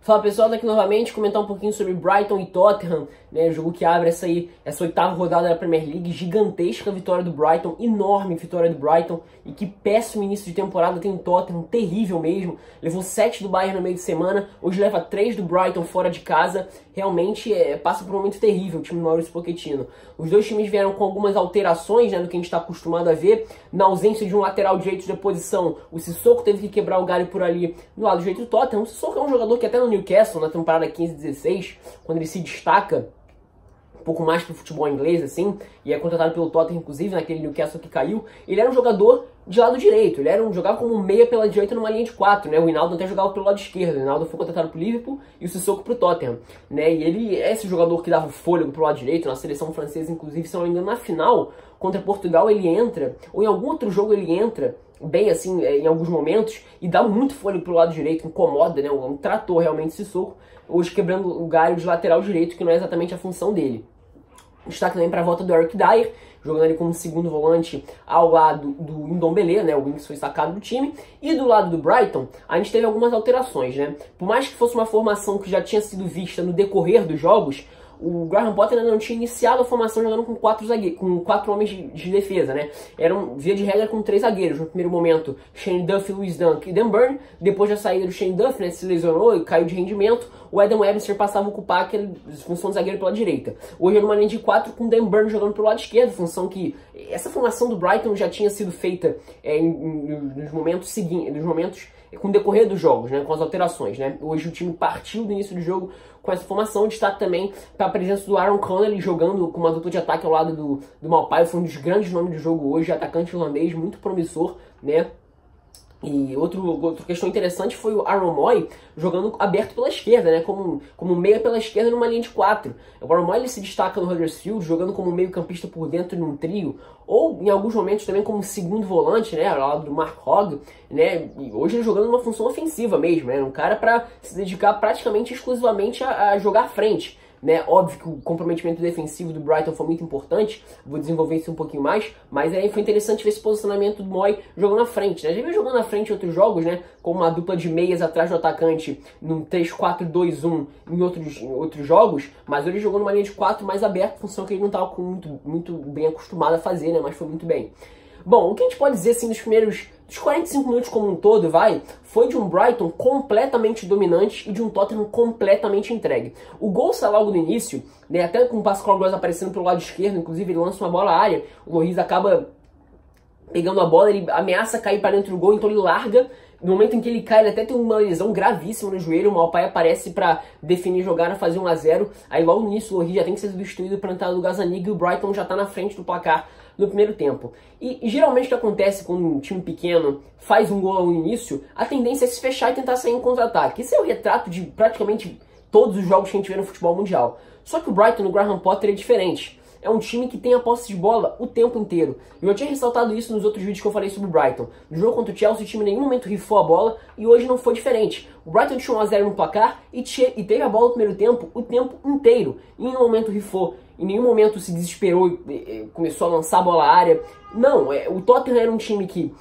Fala pessoal, tô aqui novamente comentar um pouquinho sobre Brighton e Tottenham, né, o jogo que abre essa oitava rodada da Premier League. Gigantesca vitória do Brighton, enorme vitória do Brighton, e que péssimo início de temporada tem o Tottenham, terrível mesmo. Levou 7 do Bayern no meio de semana, hoje leva 3 do Brighton fora de casa. Realmente passa por um momento terrível o time do Mauricio Pochettino. Os dois times vieram com algumas alterações, né, do que a gente está acostumado a ver. Na ausência de um lateral direito de posição, o Sissoko teve que quebrar o galho por ali do lado direito do Tottenham. O Sissoko é um jogador que até no Newcastle, na temporada 15-16, quando ele se destaca um pouco mais pro futebol inglês, assim, e é contratado pelo Tottenham, inclusive, naquele Newcastle que caiu, ele era um jogador de lado direito, jogava como meia pela direita numa linha de 4, né? O Wijnaldum até jogava pelo lado esquerdo, o Wijnaldum foi contratado pro Liverpool e o Sissoko pro Tottenham, né? E ele é esse jogador que dava fôlego pro lado direito, na seleção francesa, inclusive, se não me engano, na final, contra Portugal ele entra, ou em algum outro jogo ele entra, bem assim, em alguns momentos, e dá muito fôlego pro lado direito, incomoda, né? Um trator realmente Sissoko, hoje quebrando o galho de lateral direito, que não é exatamente a função dele. Destaque também para a volta do Eric Dier, jogando ali como segundo volante ao lado do Ndombele, né, o Winks foi sacado do time. E do lado do Brighton, a gente teve algumas alterações, né? Por mais que fosse uma formação que já tinha sido vista no decorrer dos jogos, o Graham Potter ainda não tinha iniciado a formação jogando com 4 homens de defesa, né? Via de regra, com 3 zagueiros. No primeiro momento, Shane Duffy, Lewis Dunk e Dan Burn. Depois da saída do Shane Duffy, né, se lesionou e caiu de rendimento, o Adam Webster passava a ocupar aquela função de zagueiro pela direita. Hoje é numa linha de 4 com Dan Burn jogando pelo lado esquerdo, função que essa formação do Brighton já tinha sido feita nos momentos seguintes, com o decorrer dos jogos, né, com as alterações, né? Hoje o time partiu do início do jogo com essa formação. Destaque também para a presença do Aaron Connolly jogando com uma dupla de ataque ao lado do Maupay. Foi um dos grandes nomes do jogo hoje, atacante holandês, muito promissor, né? E outra questão interessante foi o Aaron Moy jogando aberto pela esquerda, né? Como meia pela esquerda numa linha de 4. O Aaron Moy ele se destaca no Huddersfield jogando como meio campista por dentro num trio, ou em alguns momentos também como segundo volante, né? Ao lado do Mark Hogg, né? E hoje ele jogando uma função ofensiva mesmo, né? Um cara para se dedicar praticamente exclusivamente a jogar à frente. Né? Óbvio que o comprometimento defensivo do Brighton foi muito importante, vou desenvolver isso um pouquinho mais, mas aí foi interessante ver esse posicionamento do Moy jogando na frente, né? Já viu jogando na frente em outros jogos, né? Com uma dupla de meias atrás do atacante num 3-4-2-1 em outros jogos, mas hoje jogou numa linha de 4 mais aberta, função que ele não estava muito bem acostumado a fazer, né? Mas foi muito bem. Bom, o que a gente pode dizer assim dos 45 minutos como um todo, foi de um Brighton completamente dominante e de um Tottenham completamente entregue. O gol sai logo no início, né, até com o Pascal Gross aparecendo pelo lado esquerdo, inclusive ele lança uma bola à área, o Lloris acaba pegando a bola, ele ameaça cair para dentro do gol, então ele larga. No momento em que ele cai, ele até tem uma lesão gravíssima no joelho, o Maupay aparece para definir a jogada, fazer 1-0. Aí logo nisso o Lloris já tem que ser substituído para a entrada do Gazzaniga e o Brighton já está na frente do placar no primeiro tempo. E geralmente o que acontece quando um time pequeno faz um gol no início, a tendência é se fechar e tentar sair em contra-ataque. Isso é o retrato de praticamente todos os jogos que a gente vê no futebol mundial. Só que o Brighton, no Graham Potter, é diferente. É um time que tem a posse de bola o tempo inteiro. Eu já tinha ressaltado isso nos outros vídeos que eu falei sobre o Brighton. No jogo contra o Chelsea, o time em nenhum momento rifou a bola e hoje não foi diferente. O Brighton tinha 1-0 no placar e teve a bola no primeiro tempo o tempo inteiro. Em nenhum momento rifou, em nenhum momento se desesperou e começou a lançar a bola à área. Não, o Tottenham era um time que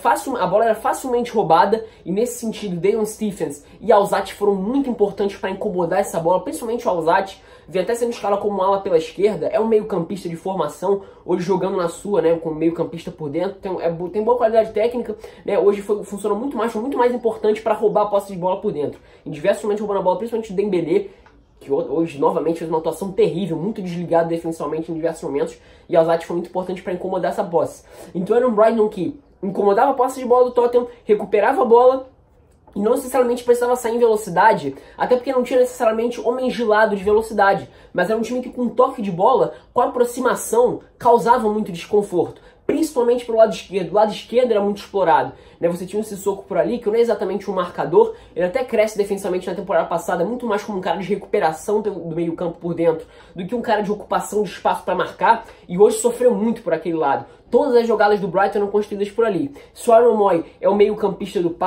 a bola era facilmente roubada e nesse sentido, Deion Stephens e Alzate foram muito importantes para incomodar essa bola, principalmente o Alzate. Vem até sendo escala como ala pela esquerda, é um meio campista de formação, hoje jogando na sua, né, como meio campista por dentro, tem boa qualidade técnica, né, hoje funcionou muito mais importante para roubar a posse de bola por dentro. Em diversos momentos roubando a bola, principalmente o Dembélé, que hoje novamente fez uma atuação terrível, muito desligado defensivamente em diversos momentos, e Alzate foi muito importante para incomodar essa posse. Então era um Brighton que incomodava a posse de bola do Tottenham, recuperava a bola, e não necessariamente precisava sair em velocidade, até porque não tinha necessariamente homens de lado de velocidade, mas era um time que com um toque de bola, com aproximação, causava muito desconforto, principalmente pelo lado esquerdo. O lado esquerdo era muito explorado, né? Você tinha um Sissoko por ali, que não é exatamente um marcador, ele até cresce defensivamente na temporada passada, muito mais como um cara de recuperação do meio campo por dentro, do que um cara de ocupação de espaço para marcar, e hoje sofreu muito por aquele lado. Todas as jogadas do Brighton eram construídas por ali. Se o Aaron Moy é o meio campista do passe,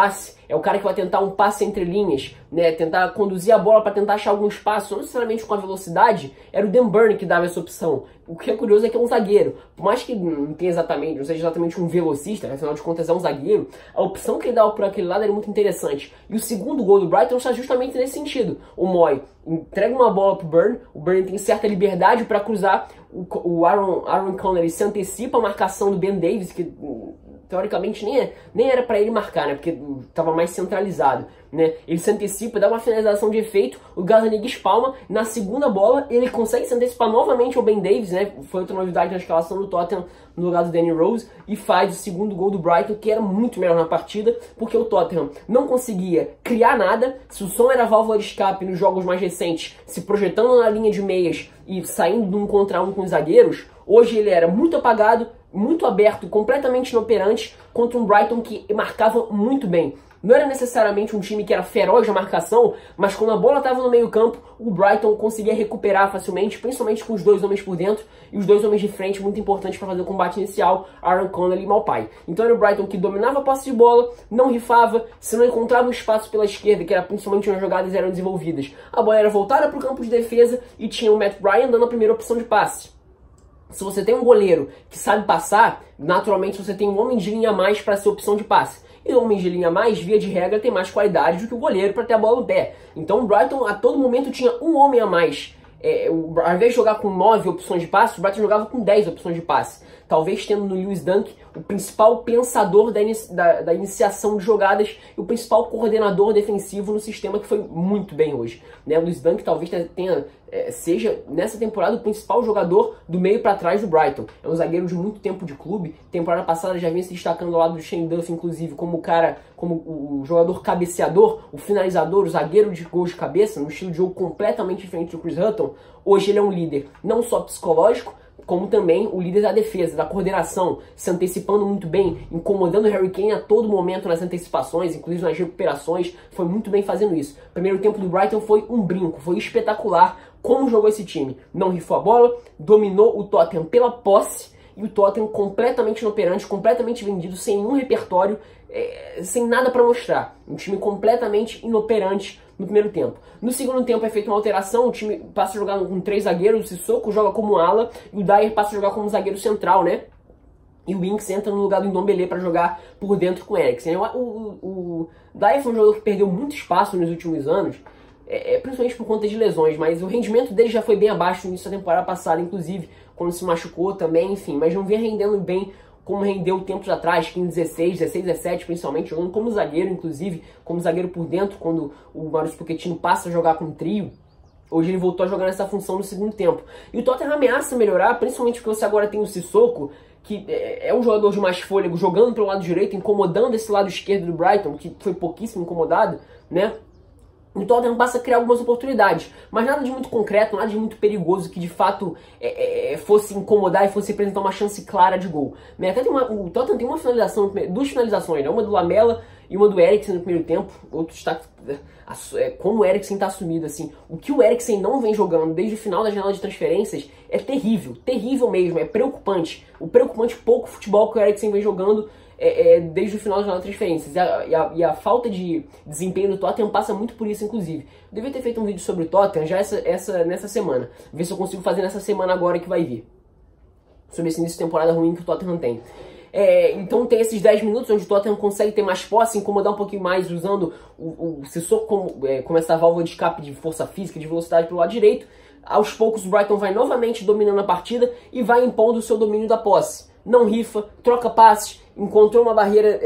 é o cara que vai tentar um passe entre linhas, né, tentar conduzir a bola para tentar achar algum espaço, não necessariamente com a velocidade, era o Dan Burn que dava essa opção. O que é curioso é que é um zagueiro, por mais que não seja exatamente um velocista, afinal de contas é um zagueiro, a opção que ele dava por aquele lado era muito interessante. E o segundo gol do Brighton está justamente nesse sentido. O Moy entrega uma bola pro Burn, o Burn tem certa liberdade para cruzar, o Aaron Connolly se antecipa a marcação do Ben Davies, que teoricamente nem era para ele marcar, né, porque estava mais centralizado, né, ele se antecipa, dá uma finalização de efeito, o Gazzaniga espalma, na segunda bola ele consegue se antecipar novamente ao Ben Davies, né, foi outra novidade na escalação do Tottenham no lugar do Danny Rose, e faz o segundo gol do Brighton, que era muito melhor na partida, porque o Tottenham não conseguia criar nada. Se o Son era válvula de escape nos jogos mais recentes, se projetando na linha de meias e saindo de um contra um com os zagueiros, hoje ele era muito apagado, muito aberto, completamente inoperante contra um Brighton que marcava muito bem. Não era necessariamente um time que era feroz na marcação, mas quando a bola estava no meio campo, o Brighton conseguia recuperar facilmente, principalmente com os dois homens por dentro e os dois homens de frente, muito importantes para fazer o combate inicial, Aaron Connolly e Maupay. Então era o Brighton que dominava a posse de bola, não rifava, se não encontrava um espaço pela esquerda, que era principalmente onde as jogadas eram desenvolvidas, a bola era voltada para o campo de defesa e tinha o Matt Ryan dando a primeira opção de passe. Se você tem um goleiro que sabe passar, naturalmente você tem um homem de linha a mais para ser opção de passe. E o homem de linha a mais, via de regra, tem mais qualidade do que o goleiro para ter a bola no pé. Então o Brighton a todo momento tinha um homem a mais. Ao invés de jogar com 9 opções de passe, o Brighton jogava com 10 opções de passe. Talvez tendo no Lewis Dunk o principal pensador da iniciação de jogadas e o principal coordenador defensivo no sistema, que foi muito bem hoje. Né? O Lewis Dunk talvez seja, nessa temporada, o principal jogador do meio para trás do Brighton. É um zagueiro de muito tempo de clube. Temporada passada já vinha se destacando ao lado do Shane Duffy, inclusive, como o jogador cabeceador, o finalizador, o zagueiro de gols de cabeça, num estilo de jogo completamente diferente do Chris Hutton. Hoje ele é um líder não só psicológico, como também o líder da defesa, da coordenação, se antecipando muito bem, incomodando o Harry Kane a todo momento nas antecipações, inclusive nas recuperações, foi muito bem fazendo isso. O primeiro tempo do Brighton foi um brinco, foi espetacular como jogou esse time. Não rifou a bola, dominou o Tottenham pela posse, e o Tottenham completamente inoperante, completamente vendido, sem nenhum repertório, sem nada para mostrar. Um time completamente inoperante no primeiro tempo. No segundo tempo é feita uma alteração, o time passa a jogar com 3 zagueiros, o Sissoko joga como ala e o Dyer passa a jogar como zagueiro central, né? E o Winks entra no lugar do Ndombele para jogar por dentro com o Eriksen. O Dyer foi um jogador que perdeu muito espaço nos últimos anos, principalmente por conta de lesões, mas o rendimento dele já foi bem abaixo no início da temporada passada, inclusive quando se machucou também, enfim, mas não vinha rendendo bem como rendeu tempos atrás, 15, 16, 16, 17, principalmente, jogando como zagueiro, inclusive, como zagueiro por dentro, quando o Mauricio Pochettino passa a jogar com trio. Hoje ele voltou a jogar nessa função no segundo tempo. E o Tottenham ameaça melhorar, principalmente porque você agora tem o Sissoko, que é um jogador de mais fôlego, jogando pelo lado direito, incomodando esse lado esquerdo do Brighton, que foi pouquíssimo incomodado, né? O Tottenham passa a criar algumas oportunidades, mas nada de muito concreto, nada de muito perigoso que de fato fosse incomodar e fosse representar uma chance clara de gol. Né? Até o Tottenham tem uma finalização, 2 finalizações, né? Uma do Lamela e uma do Eriksen no primeiro tempo. Outro destaque, como o Eriksen está assumido, assim. O que o Eriksen não vem jogando desde o final da janela de transferências é terrível, terrível mesmo, é preocupante. O preocupante pouco futebol que o Eriksen vem jogando desde o final da janela de transferências. E a falta de desempenho do Tottenham passa muito por isso, inclusive. Eu devia ter feito um vídeo sobre o Tottenham já nessa semana. Ver se eu consigo fazer nessa semana agora que vai vir. Sobre esse início de temporada ruim que o Tottenham tem. Então tem esses 10 minutos onde o Tottenham consegue ter mais posse, incomodar um pouquinho mais, usando o Sissoko como essa válvula de escape de força física, de velocidade pelo lado direito. Aos poucos o Brighton vai novamente dominando a partida e vai impondo o seu domínio da posse. Não rifa, troca passes, encontrou uma barreira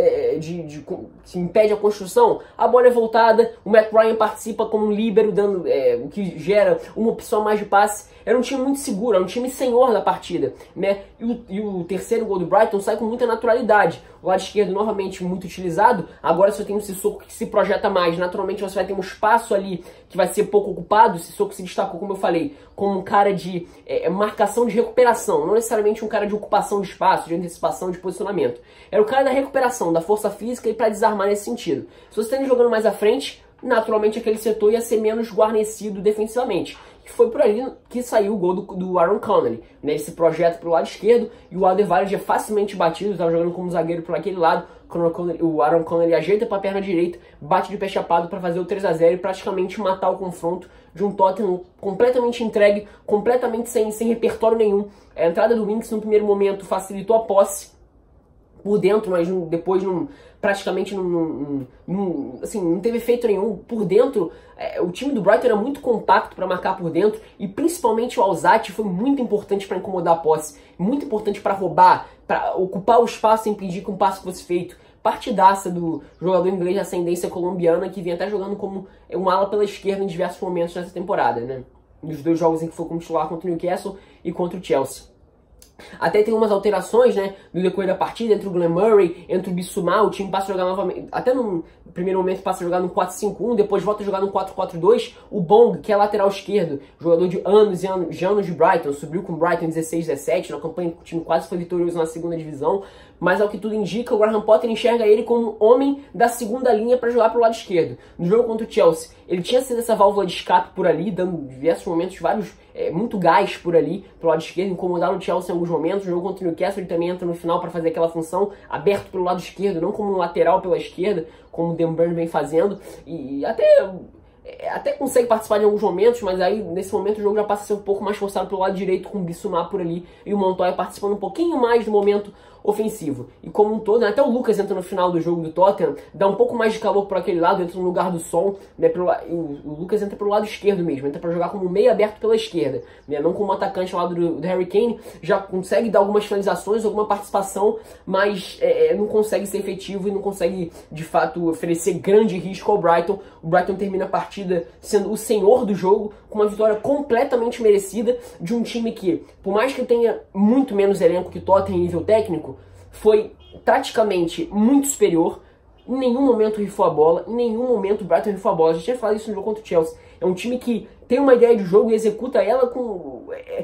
que impede a construção, a bola é voltada, o Matt Ryan participa como um líbero, dando o que gera uma opção mais de passe. Era um time muito seguro, era um time senhor da partida, né? E o terceiro gol do Brighton sai com muita naturalidade. O lado esquerdo novamente muito utilizado, agora você tem o Sissoko que se projeta mais, naturalmente você vai ter um espaço ali que vai ser pouco ocupado. O Sissoko se destacou, como eu falei, como um cara de marcação de recuperação, não necessariamente um cara de ocupação de espaço, de antecipação, de posicionamento. Era o cara da recuperação, da força física e para desarmar nesse sentido. Se você está jogando mais à frente, naturalmente aquele setor ia ser menos guarnecido defensivamente. E foi por ali que saiu o gol do Aaron Connolly, né? Esse projeto pelo lado esquerdo, e o Alderweireld é facilmente batido, estava jogando como zagueiro por aquele lado. O Aaron Connolly ajeita para a perna direita, bate de pé chapado para fazer o 3-0 e praticamente matar o confronto de um Tottenham completamente entregue, completamente sem repertório nenhum. A entrada do Winks no primeiro momento facilitou a posse por dentro, mas depois praticamente não teve efeito nenhum. Por dentro, o time do Brighton era muito compacto para marcar por dentro, e principalmente o Alzate foi muito importante para incomodar a posse, muito importante para roubar, para ocupar o espaço e impedir que um passe fosse feito. Partidaça do jogador inglês de ascendência colombiana, que vinha até jogando como um ala pela esquerda em diversos momentos nessa temporada, né? Nos 2 jogos em que foi como titular contra o Newcastle e contra o Chelsea. Até tem umas alterações, né, no decorrer da partida, entre o Glenn Murray, entre o Bissouma, o time passa a jogar novamente, até no primeiro momento passa a jogar no 4-5-1, depois volta a jogar no 4-4-2, o Bong, que é lateral esquerdo, jogador de anos e anos de Brighton, subiu com o Brighton em 16-17, na campanha que o time quase foi vitorioso na segunda divisão, mas ao que tudo indica, o Graham Potter enxerga ele como homem da segunda linha para jogar pro lado esquerdo. No jogo contra o Chelsea, ele tinha sido essa válvula de escape por ali, dando diversos momentos, muito gás por ali, pro lado esquerdo, incomodar o Chelsea em alguns momentos. No jogo contra o Newcastle, ele também entra no final para fazer aquela função, aberto pelo lado esquerdo, não como um lateral pela esquerda, como o Dan Burn vem fazendo, e até consegue participar de alguns momentos, mas aí nesse momento o jogo já passa a ser um pouco mais forçado pelo lado direito, com o Bissouma por ali e o Montoya participando um pouquinho mais do momento ofensivo. E como um todo, né, até o Lucas entra no final do jogo do Tottenham, dá um pouco mais de calor por aquele lado, entra no lugar do Son, né, o Lucas entra pelo lado esquerdo mesmo, entra para jogar como meio aberto pela esquerda, né, não como atacante ao lado do Harry Kane, já consegue dar algumas finalizações, alguma participação, mas não consegue ser efetivo e não consegue de fato oferecer grande risco ao Brighton. O Brighton termina a partida sendo o senhor do jogo, com uma vitória completamente merecida de um time que, por mais que tenha muito menos elenco que o Tottenham em nível técnico, foi taticamente muito superior. Em nenhum momento rifou a bola, em nenhum momento o Brighton rifou a bola. A gente tinha falado isso no jogo contra o Chelsea. É um time que tem uma ideia de jogo e executa ela com...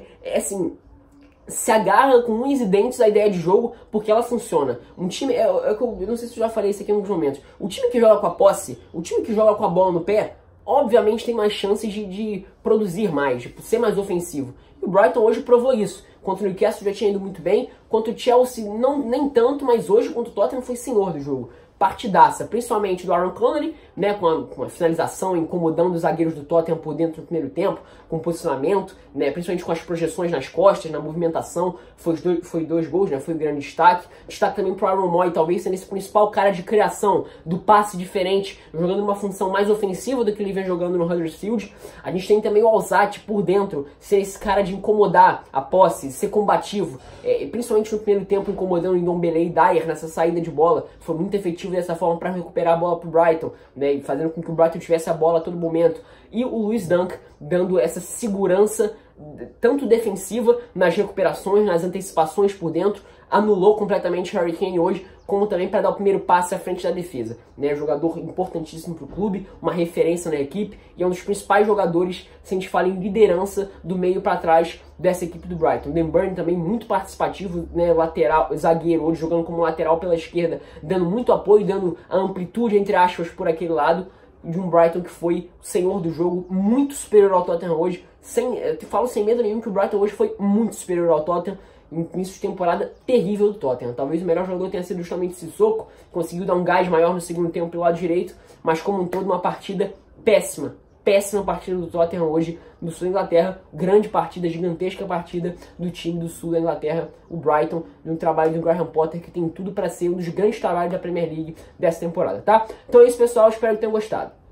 se agarra com unhas e dentes à ideia de jogo, porque ela funciona. Um time, eu não sei se eu já falei isso aqui em alguns momentos, o time que joga com a posse, o time que joga com a bola no pé, obviamente tem mais chances de produzir mais, de ser mais ofensivo. E o Brighton hoje provou isso. Contra o Newcastle já tinha ido muito bem, contra o Chelsea nem tanto, mas hoje contra o Tottenham foi senhor do jogo. Partidaça, principalmente do Aaron Connolly, né, com a finalização, incomodando os zagueiros do Tottenham por dentro do primeiro tempo, com posicionamento, né, principalmente com as projeções nas costas, na movimentação, foi 2 gols, né, foi um grande destaque. Destaque também para o Aaron Moy, talvez sendo esse principal cara de criação, do passe diferente, jogando uma função mais ofensiva do que ele vem jogando no Huddersfield. A gente tem também o Alzate por dentro, ser esse cara de incomodar a posse, ser combativo, principalmente no primeiro tempo, incomodando o Ndombele e Dyer nessa saída de bola, foi muito efetivo dessa forma para recuperar a bola para o Brighton, né, e fazendo com que o Brighton tivesse a bola a todo momento. E o Lewis Dunk dando essa segurança, tanto defensiva, nas recuperações, nas antecipações por dentro, anulou completamente o Harry Kane hoje, como também para dar o primeiro passe à frente da defesa. Né, jogador importantíssimo para o clube, uma referência na equipe, e é um dos principais jogadores, se a gente fala em liderança, do meio para trás dessa equipe do Brighton. Dan Burn também muito participativo, né, lateral, zagueiro, hoje jogando como lateral pela esquerda, dando muito apoio, dando a amplitude, entre aspas, por aquele lado, de um Brighton que foi o senhor do jogo, muito superior ao Tottenham hoje. Eu te falo sem medo nenhum que o Brighton hoje foi muito superior ao Tottenham, em início de temporada terrível do Tottenham. Talvez o melhor jogador tenha sido justamente o Sissoko, conseguiu dar um gás maior no segundo tempo pelo lado direito, mas como um todo uma partida péssima. Péssima partida do Tottenham hoje no sul da Inglaterra, grande partida, gigantesca partida do time do sul da Inglaterra, o Brighton, de um trabalho do Graham Potter que tem tudo para ser um dos grandes trabalhos da Premier League dessa temporada, tá? Então é isso, pessoal, espero que tenham gostado.